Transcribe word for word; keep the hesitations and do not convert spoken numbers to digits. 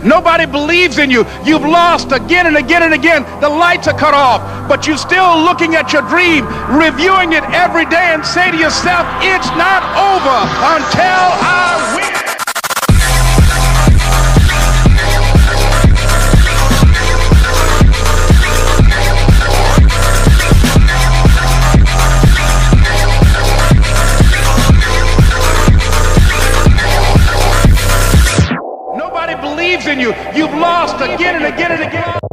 Nobody believes in you. You've lost again and again and again. The lights are cut off, but you're still looking at your dream, reviewing it every day, and say to yourself, it's not over until I win. Believes in you. You've lost again and again and again.